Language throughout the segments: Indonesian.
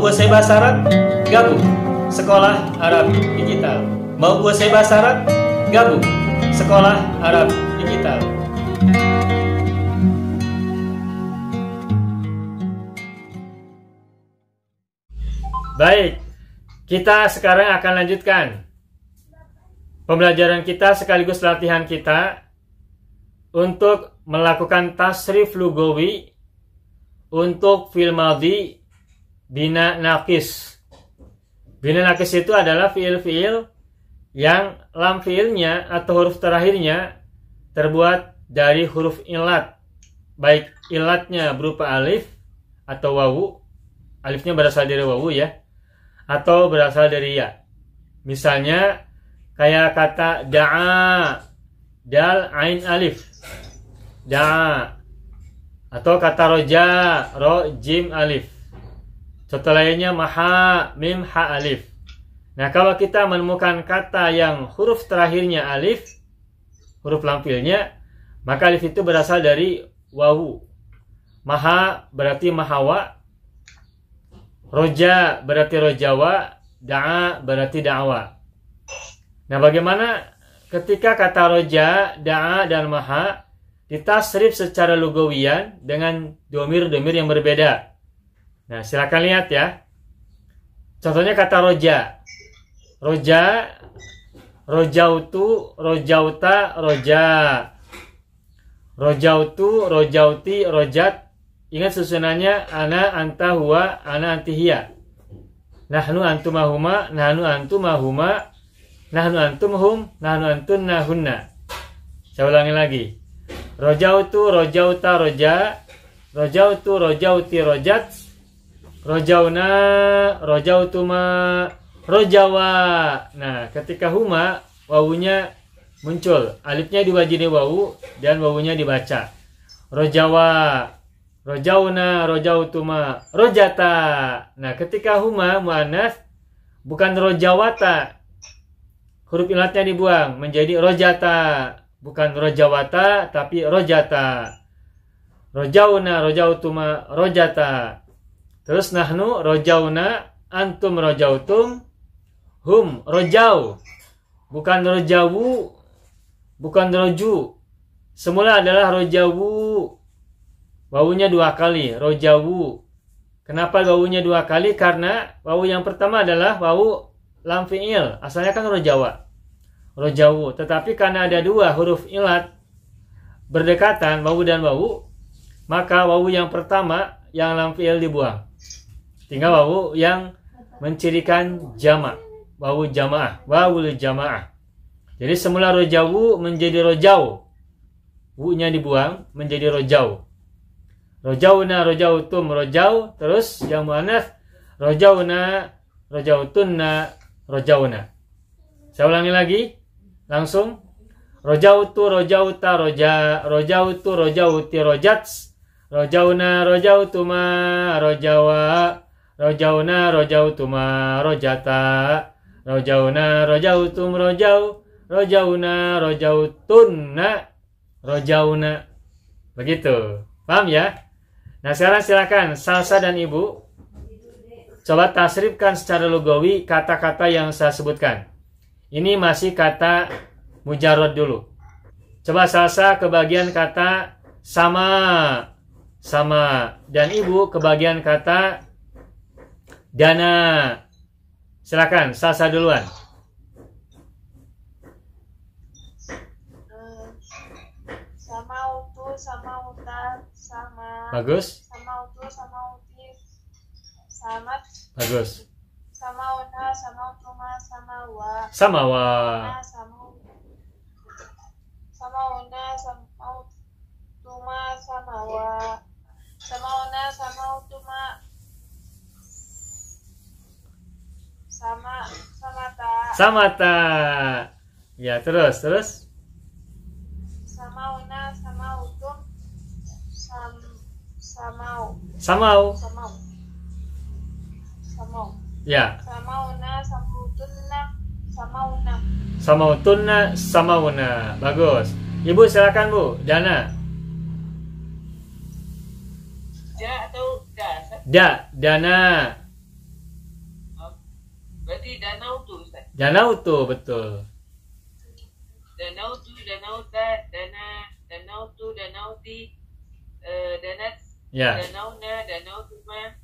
kuasai bahasa Arab? Gabung Sekolah Arab Digital. Mau kuasai bahasa Arab? Gabung Sekolah Arab Digital. Baik, kita sekarang akan lanjutkan pembelajaran kita sekaligus latihan kita untuk melakukan tasrif lugawi untuk fi'il madhi bina naqis. Bina naqis itu adalah fi'il-fi'il yang lam fi'ilnya atau huruf terakhirnya terbuat dari huruf ilat. Baik ilatnya berupa alif atau wawu, alifnya berasal dari wawu ya, atau berasal dari ya. Misalnya kayak kata da'a, dal ain alif, da'a, atau kata roja, ro jim alif. Contoh lainnya maha, mim ha alif. Nah, kalau kita menemukan kata yang huruf terakhirnya alif, huruf lampilnya, maka alif itu berasal dari wawu. Maha berarti mahawa, roja berarti rojawa, da'a berarti da'wa. Nah, bagaimana ketika kata roja, da'a, dan maha ditasrif secara lugawian dengan domir-domir yang berbeda? Nah, silakan lihat ya. Contohnya kata roja. Roja, rojautu, rojauta, roja. Rojautu, rojauti, rojat. Ingat susunannya ana, anta, huwa, ana, anti, hiya. Nahnu, antumahuma, nahnu, antumahuma, nahnu, antumhum, nahnu, antun, nahunna. Saya ulangi lagi. Rojautu, rojauta, roja. Rojautu, rojauti, rojat. Rojauna, rojautuma, rojawa. Nah, ketika huma, wawunya muncul. Alifnya diwajini wawu dan wawunya dibaca. Rojawa, rojauna, rojautuma, rojata. Nah, ketika huma muannats bukan rojawata, huruf ilatnya dibuang menjadi rojata. Bukan rojawata tapi rojata. Rojauna, rojautuma, rojata. Terus nahnu rojauna, antum rojautum, hum rojau. Bukan rojawu, bukan roju. Semula adalah rojawu. Wawunya dua kali, rojawu. Kenapa wawunya dua kali? Karena wawu yang pertama adalah wawu lam fi'il. Asalnya kan rojawa, rojawu. Tetapi karena ada dua huruf ilat berdekatan, wawu dan wawu, maka wawu yang pertama yang lam fi'il dibuang. Tinggal wawu yang mencirikan jamak, wawu jamaah, wawul jamaah. Jadi semula rojawu menjadi rojau, wu-nya dibuang menjadi rojau. Rojauna, rojautum, rojau. Terus yang muannats rojauna, rojautunna, rojauna. Saya ulangi lagi langsung. Rojautu, rojauta, roja. Rojautu, rojauti, rojats. Rojauna, rojautuma, rojawa. Rojauna, rojautuma, rojata. Rojauna, rojautum, rojau. Rojauna, rojautunna, rojauna. Begitu. Paham ya? Nah, sekarang silakan Salsa dan Ibu coba tasrifkan secara lugawi kata-kata yang saya sebutkan. Ini masih kata mujarrad dulu. Coba Salsa ke bagian kata sama, sama, dan Ibu ke bagian kata dana. Silakan Salsa duluan. Sama uta, sama. Bagus. Sama utu, sama uti, sama. Bagus. Sama una, sama utuma, sama wa. Sama wa. Sama una, sama utuma, sama wa. Sama una, sama utuma, sama Samata. Ya, terus. Sama una, sama utum, samau. Ya. Sama una, sama utunna, sama una. Samautunna, samauna. Bagus. Ibu silakan Bu, Dana. Ja atau da? Da, dana. Danautu, betul. Danautu, danauta, danautu, danauti, danat, Ya. danauna, danautuma,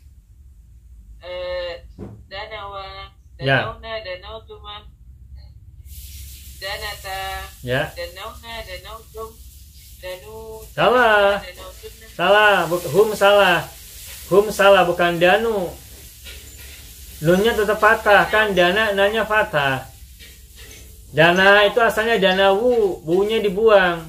danawa, Ya. danauna, danautuma, danata, Ya. danauna, danautum, danu, Salah. danautuna. Salah, hum salah. Hum salah, bukan danu. Nunnya tetap fathah, kan dana, nanya fathah. Dana itu asalnya danawu, buunya dibuang.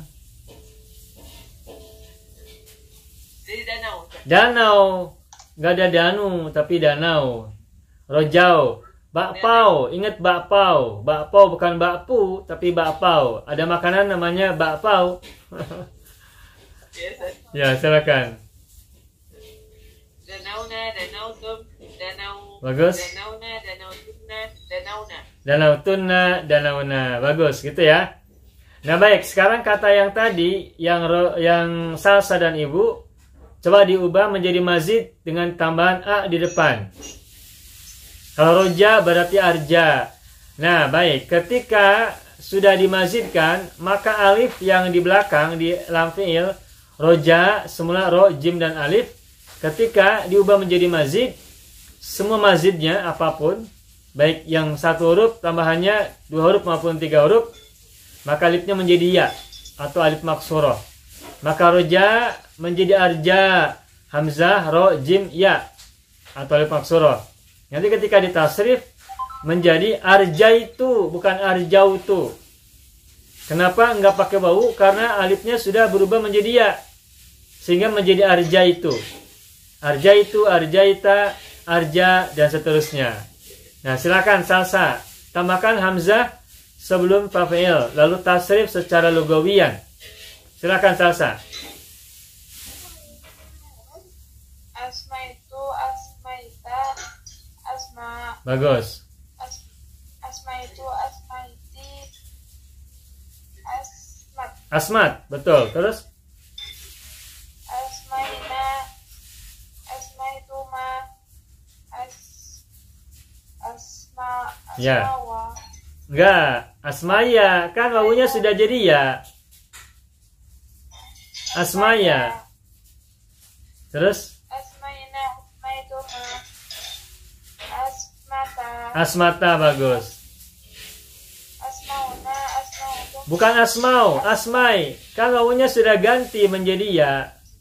Jadi danau. Danau, nggak ada danu, tapi danau. Rojau, bakpao, ingat bakpao. Bakpao bukan bakpu, tapi bakpao. Ada makanan namanya bakpao. Biasa. Ya, silakan. Danauna, danautum, danau. Bagus. Danauna, danautumna, danauna. Danautunna, danauna. Bagus, gitu ya. Nah, baik. Sekarang kata yang tadi, yang salsa dan ibu, coba diubah menjadi mazid dengan tambahan a di depan. Kalau roja berarti arja. Nah, baik. Ketika sudah dimazidkan, maka alif yang di belakang di lam fi'il, roja, semula ro, jim, dan alif, ketika diubah menjadi mazid, semua mazidnya apapun, baik yang satu huruf tambahannya 2 huruf maupun 3 huruf, maka alifnya menjadi ya atau alif maksurah. Maka roja menjadi arja, hamzah, ro, jim, ya atau alif maksurah. Nanti ketika ditasrif menjadi arjaitu, bukan arjautu. Kenapa enggak pakai bau? Karena alifnya sudah berubah menjadi ya, sehingga menjadi arjaitu. Arjaitu, arjaita, arja, dan seterusnya. Nah, silakan salsa. Tambahkan hamzah sebelum fa'il, lalu tasrif secara lugawiyan. Silakan salsa. Asma itu, asmaita, asma. Bagus. Asma itu, asmaiti, asmat. Asmat, betul. Terus? Asmaina, asmaituma, asma, Ya. asmawa. Enggak, asmaya. Kan wawunya sudah jadi ya. Asmaya. Terus? Asmaina, asmaituma, asmata. Asmata, bagus. Asmauna, asmautum. Bukan asmau, asmai. Kan wawunya sudah ganti menjadi ya.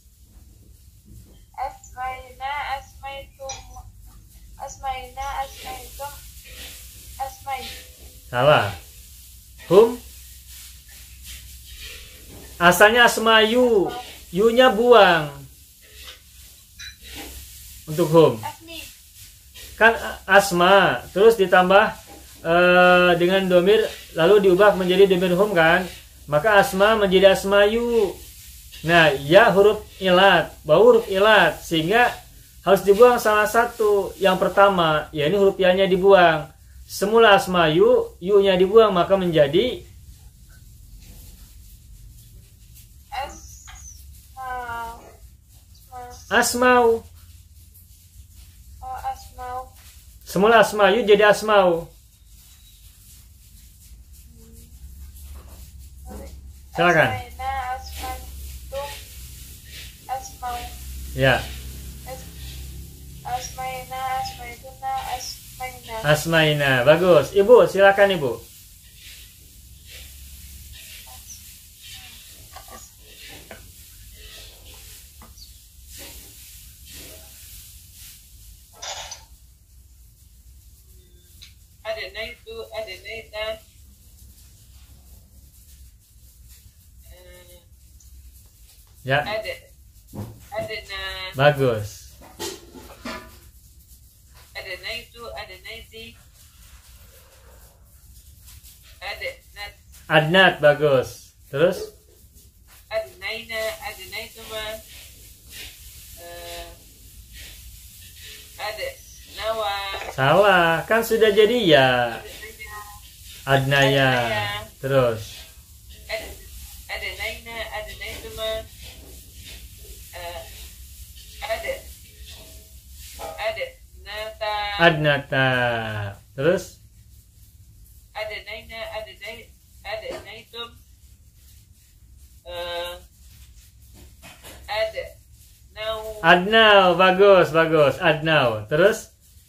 Asmaina, asmaitum. Asmaina, asmaitum. Asmai. Salah. Hum. Asalnya asmayu. Yu-nya buang. Untuk hum. Asmi. Kan asma. Terus ditambah dengan domir. Lalu diubah menjadi domir hum kan. Maka asma menjadi asmayu. Nah, ya huruf ilat. Bau huruf ilat. Sehingga harus dibuang salah satu. Yang pertama. Ya ini huruf ya-nya dibuang. Semula asmayu, yu-nya dibuang, maka menjadi asmau. Oh, asmau. Semula asmayu jadi asmau. Silakan. Asmaina, asmaitum. Asmau. Ya, Asmaina, asmaituna, asmaina. asmaina. Bagus. Ibu, silakan Ibu. Adenaitu, adenaita. Ya, Adena. bagus. Adenaitu, adenaiti. Adenat. Adnat, bagus. Terus? Adenaina, adenaituma. Adenawa. Salah, kan sudah jadi ya. Adenaya. Adnaya. Terus? Adenaina, adenaituma. Adenata. Adnata. Terus? Adnau, bagus, bagus. Adnau. Terus?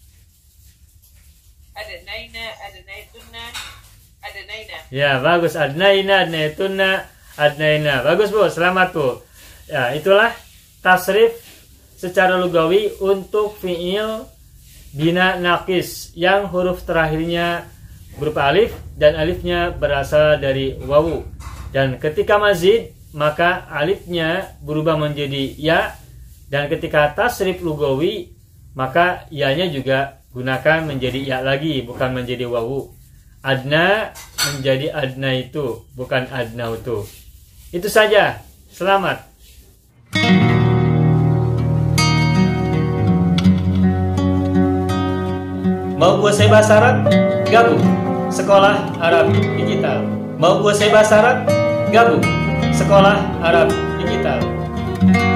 Adnaina, adnaitunna, adnaina. Ya, bagus. Adnaina, adnaitunna, adnaina. Bagus, Bu. Selamat, Bu. Ya, itulah tasrif secara lugawi untuk fiil bina naqis yang huruf terakhirnya berupa alif dan alifnya berasal dari wawu. Dan ketika mazid, maka alifnya berubah menjadi ya. Dan ketika tasrif lugawi, maka ya-nya juga gunakan menjadi ya lagi, bukan menjadi wawu. Adna menjadi adna itu, bukan adna itu. Itu saja. Selamat. Mau kuasai bahasa Arab? Gabung Sekolah Arab Digital. Mau kuasai bahasa Arab? Gabung Sekolah Arab Digital.